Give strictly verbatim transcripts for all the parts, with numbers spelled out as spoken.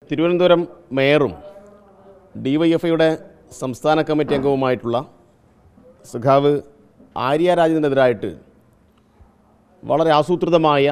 തിരുവനന്തപുരം മേയറും D Y F ഐയുടെ സംസ്ഥാന കമ്മിറ്റി അംഗവുമായിട്ടുള്ള സഖാവ് ആര്യ രാജേന്ദ്രനെതിരായിട്ട് വളരെ ആസൂത്രിതമായ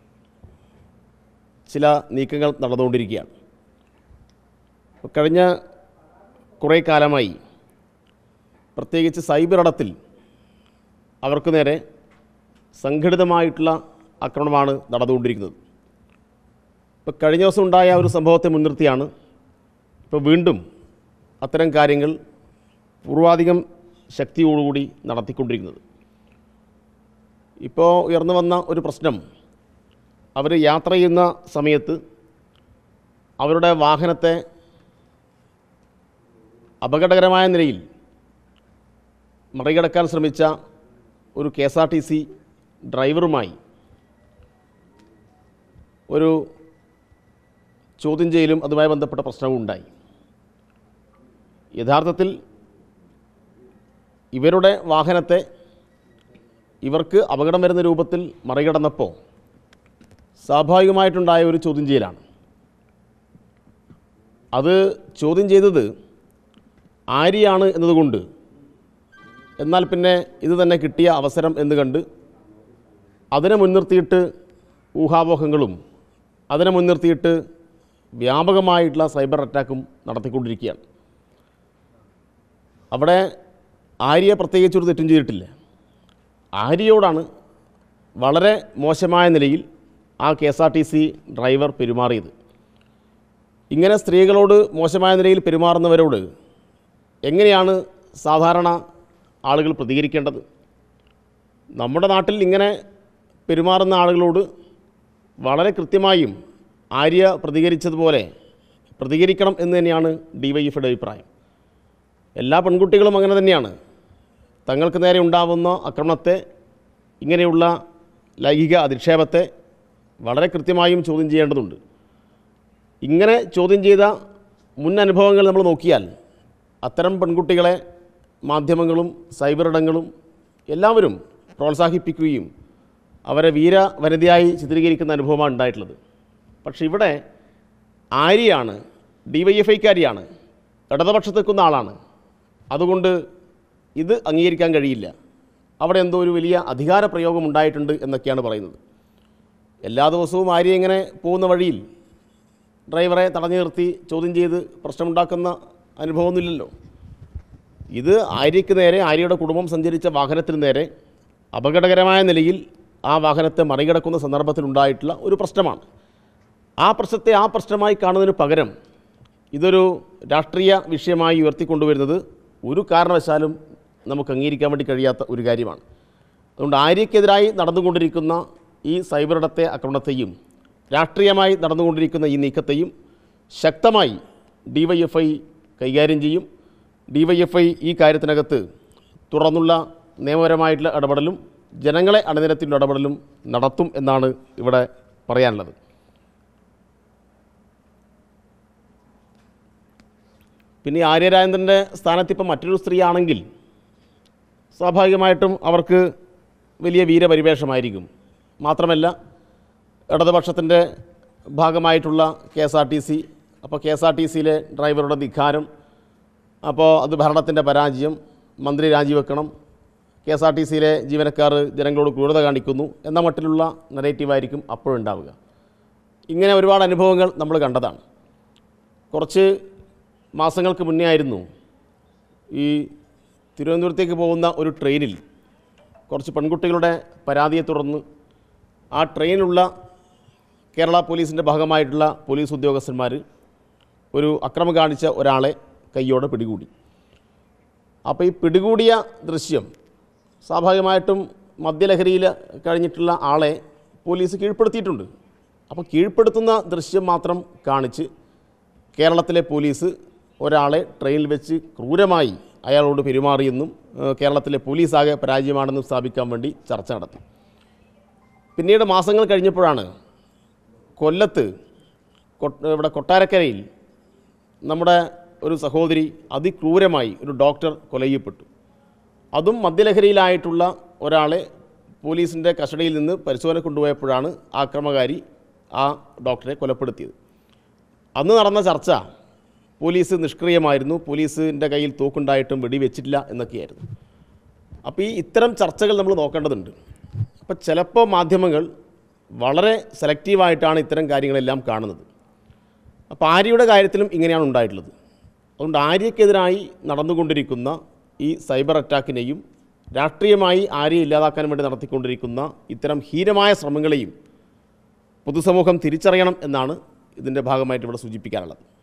ചില നീക്കങ്ങൾ നടന്നുകൊണ്ടിരിക്കുകയാണ്. കഴിഞ്ഞ കുറേ കാലമായി പ്രത്യേകിച്ച് സൈബർ ഇടത്തിൽ അവർക്ക് നേരെ സംഘടിതമായിട്ടുള്ള ആക്രമണമാണ് നടന്നുകൊണ്ടിരിക്കുന്നത്. ഇപ്പോൾ കഴിഞ്ഞ ദിവസം ഉണ്ടായ ഒരു സംഭവത്തെ മുൻനിർത്തിയാണ് ഇപ്പോൾ വീണ്ടും അത്തരം കാര്യങ്ങൾ പൂർവാധികം ശക്തിയോടുകൂടി നടത്തിക്കൊണ്ടിരിക്കുന്നത്. ഇപ്പോൾ ഉയർന്നു വന്ന ഒരു പ്രശ്നം, അവർ യാത്ര ചെയ്യുന്ന സമയത്ത് അവരുടെ വാഹനത്തെ അപകടകരമായ നിലയിൽ മറികടക്കാൻ ശ്രമിച്ച ഒരു K S R T C ഡ്രൈവറുമായി ഒരു ചോദ്യം ചെയ്യലും അതുമായി ബന്ധപ്പെട്ട പ്രശ്നവും ഉണ്ടായി. യഥാർത്ഥത്തിൽ ഇവരുടെ വാഹനത്തെ ഇവർക്ക് അപകടം വരുന്ന രൂപത്തിൽ മറികടന്നപ്പോൾ സ്വാഭാവികമായിട്ടുണ്ടായ ഒരു ചോദ്യം ചെയ്യലാണ്. അത് ചോദ്യം ചെയ്തത് ആര്യാണ് എന്നതുകൊണ്ട്, എന്നാൽ പിന്നെ ഇത് തന്നെ കിട്ടിയ അവസരം എന്ന് കണ്ട് അതിനെ മുൻനിർത്തിയിട്ട് ഊഹാപോഹങ്ങളും അതിനെ മുൻനിർത്തിയിട്ട് വ്യാപകമായിട്ടുള്ള സൈബർ അറ്റാക്കും നടത്തിക്കൊണ്ടിരിക്കുകയാണ്. അവിടെ ആര്യ പ്രത്യേകിച്ചൊരു തെറ്റും ചെയ്തിട്ടില്ല. ആര്യയോടാണ് വളരെ മോശമായ നിലയിൽ ആ K S R T C driver പെരുമാറിയത്. ഇങ്ങനെ സ്ത്രീകളോട് മോശമായ നിലയിൽ പെരുമാറുന്നവരോട് എങ്ങനെയാണ് സാധാരണ ആളുകൾ പ്രതികരിക്കേണ്ടത്? നമ്മുടെ നാട്ടിൽ ഇങ്ങനെ പെരുമാറുന്ന ആളുകളോട് വളരെ കൃത്യമായും ആര്യ പ്രതികരിച്ചതുപോലെ പ്രതികരിക്കണം എന്ന് തന്നെയാണ് ഡി വൈ എഫ് ഐയുടെ അഭിപ്രായം. എല്ലാ പെൺകുട്ടികളും അങ്ങനെ തന്നെയാണ്. തങ്ങൾക്ക് നേരെ ഉണ്ടാവുന്ന ആക്രമണത്തെ, ഇങ്ങനെയുള്ള ലൈംഗിക അധിക്ഷേപത്തെ വളരെ കൃത്യമായും ചോദ്യം ചെയ്യേണ്ടതുണ്ട്. ഇങ്ങനെ ചോദ്യം ചെയ്ത മുൻ അനുഭവങ്ങൾ നമ്മൾ നോക്കിയാൽ അത്തരം പെൺകുട്ടികളെ മാധ്യമങ്ങളും സൈബർ ഇടങ്ങളും എല്ലാവരും പ്രോത്സാഹിപ്പിക്കുകയും അവരെ വീര വനിതയായി ചിത്രീകരിക്കുന്ന അനുഭവമാണ് ഉണ്ടായിട്ടുള്ളത്. പക്ഷെ ഇവിടെ ആര്യയാണ്, ഡി വൈ എഫ് ഐക്കാരിയാണ്, ഇടതുപക്ഷത്ത് നിൽക്കുന്ന ആളാണ്. അതുകൊണ്ട് ഇത് അംഗീകരിക്കാൻ കഴിയില്ല. അവിടെ എന്തോ ഒരു വലിയ അധികാര പ്രയോഗം ഉണ്ടായിട്ടുണ്ട് എന്നൊക്കെയാണ് പറയുന്നത്. എല്ലാ ദിവസവും ആര്യ ഇങ്ങനെ പോകുന്ന വഴിയിൽ ഡ്രൈവറെ തടഞ്ഞു നിർത്തി ചോദ്യം ചെയ്ത് പ്രശ്നമുണ്ടാക്കുന്ന അനുഭവമൊന്നുമില്ലല്ലോ. ഇത് ആര്യയ്ക്ക് നേരെ, ആര്യയുടെ കുടുംബം സഞ്ചരിച്ച വാഹനത്തിന് നേരെ അപകടകരമായ നിലയിൽ ആ വാഹനത്തെ മറികടക്കുന്ന സന്ദർഭത്തിലുണ്ടായിട്ടുള്ള ഒരു പ്രശ്നമാണ്. ആ പ്രശ്നത്തെ ആ പ്രശ്നമായി കാണുന്നതിന് പകരം ഇതൊരു രാഷ്ട്രീയ വിഷയമായി ഉയർത്തിക്കൊണ്ടുവരുന്നത് ഒരു കാരണവശാലും നമുക്ക് അംഗീകരിക്കാൻ വേണ്ടി കഴിയാത്ത ഒരു കാര്യമാണ്. അതുകൊണ്ട് ആര്യയ്ക്കെതിരായി നടന്നുകൊണ്ടിരിക്കുന്ന ഈ സൈബർ ഇടത്തെ ആക്രമണത്തെയും രാഷ്ട്രീയമായി നടന്നുകൊണ്ടിരിക്കുന്ന ഈ നീക്കത്തെയും ശക്തമായി ഡി വൈ എഫ് ഐ കൈകാര്യം ചെയ്യും. ഡി വൈ എഫ് ഐ ഈ കാര്യത്തിനകത്ത് തുറന്നുള്ള നിയമപരമായിട്ടുള്ള ഇടപെടലും ജനങ്ങളെ അണിനിരത്തിയുള്ള ഇടപെടലും നടത്തും എന്നാണ് ഇവിടെ പറയാനുള്ളത്. പിന്നെ ആര്യ രാജേന്ദ്രൻ്റെ സ്ഥാനത്തിപ്പം മറ്റൊരു സ്ത്രീയാണെങ്കിൽ സ്വാഭാവികമായിട്ടും അവർക്ക് വലിയ വീരപരിവേഷമായിരിക്കും. മാത്രമല്ല ഇടതുപക്ഷത്തിൻ്റെ ഭാഗമായിട്ടുള്ള K S R T C, അപ്പോൾ കെ എസ് ആർ ടി സിയിലെ ഡ്രൈവറുടെ ധിക്കാരം, അപ്പോൾ അത് ഭരണത്തിൻ്റെ പരാജയം, മന്ത്രി രാജിവെക്കണം, കെ എസ് ആർ ടി സിയിലെ ജീവനക്കാർ ജനങ്ങളോട് ക്രൂരത കാണിക്കുന്നു എന്ന മട്ടിലുള്ള നെഗറ്റീവായിരിക്കും അപ്പോഴുണ്ടാവുക. ഇങ്ങനെ ഒരുപാട് അനുഭവങ്ങൾ നമ്മൾ കണ്ടതാണ്. കുറച്ച് മാസങ്ങൾക്ക് മുന്നേ ആയിരുന്നു ഈ തിരുവനന്തപുരത്തേക്ക് പോകുന്ന ഒരു ട്രെയിനിൽ കുറച്ച് പെൺകുട്ടികളുടെ പരാതിയെ തുടർന്ന് ആ ട്രെയിനിലുള്ള കേരള പോലീസിൻ്റെ ഭാഗമായിട്ടുള്ള പോലീസ് ഉദ്യോഗസ്ഥന്മാർ ഒരു അക്രമം കാണിച്ച ഒരാളെ കയ്യോടെ പിടികൂടി. അപ്പോൾ ഈ പിടികൂടിയ ദൃശ്യം സ്വാഭാവികമായിട്ടും മദ്യലഹരിയിൽ കഴിഞ്ഞിട്ടുള്ള ആളെ പോലീസ് കീഴ്പ്പെടുത്തിയിട്ടുണ്ട്. അപ്പോൾ കീഴ്പ്പെടുത്തുന്ന ദൃശ്യം മാത്രം കാണിച്ച് കേരളത്തിലെ പോലീസ് ഒരാളെ ട്രെയിനിൽ വെച്ച് ക്രൂരമായി അയാളോട് പെരുമാറിയെന്നും കേരളത്തിലെ പോലീസാകെ പരാജയമാണെന്നും സ്ഥാപിക്കാൻ വേണ്ടി ചർച്ച നടത്തി. പിന്നീട് മാസങ്ങൾ കഴിഞ്ഞപ്പോഴാണ് കൊല്ലത്ത് ഇവിടെ കൊട്ടാരക്കരയിൽ നമ്മുടെ ഒരു സഹോദരി അതിക്രൂരമായി ഒരു ഡോക്ടർ കൊല ചെയ്യപ്പെട്ടു. അതും മദ്യലഹരിയിലായിട്ടുള്ള ഒരാളെ പോലീസിൻ്റെ കസ്റ്റഡിയിൽ നിന്ന് പരിശോധന കൊണ്ടുപോയപ്പോഴാണ് ആക്രമകാരി ആ ഡോക്ടറെ കൊലപ്പെടുത്തിയത്. അന്ന് നടന്ന ചർച്ച പോലീസ് നിഷ്ക്രിയമായിരുന്നു, പോലീസിൻ്റെ കയ്യിൽ തോക്കുണ്ടായിട്ടും വെടിവെച്ചിട്ടില്ല എന്നൊക്കെയായിരുന്നു. അപ്പോൾ ഈ ഇത്തരം ചർച്ചകൾ നമ്മൾ നോക്കേണ്ടതുണ്ട്. അപ്പോൾ ചിലപ്പോൾ മാധ്യമങ്ങൾ വളരെ സെലക്റ്റീവായിട്ടാണ് ഇത്തരം കാര്യങ്ങളെല്ലാം കാണുന്നത്. അപ്പോൾ ആര്യയുടെ കാര്യത്തിലും ഇങ്ങനെയാണ് ഉണ്ടായിട്ടുള്ളത്. അതുകൊണ്ട് ആര്യക്കെതിരായി നടന്നുകൊണ്ടിരിക്കുന്ന ഈ സൈബർ അറ്റാക്കിനെയും രാഷ്ട്രീയമായി ആര്യയെ ഇല്ലാതാക്കാൻ വേണ്ടി നടത്തിക്കൊണ്ടിരിക്കുന്ന ഇത്തരം ഹീനമായ ശ്രമങ്ങളെയും പൊതുസമൂഹം തിരിച്ചറിയണം എന്നാണ് ഇതിൻ്റെ ഭാഗമായിട്ട് ഇവിടെ സൂചിപ്പിക്കാനുള്ളത്.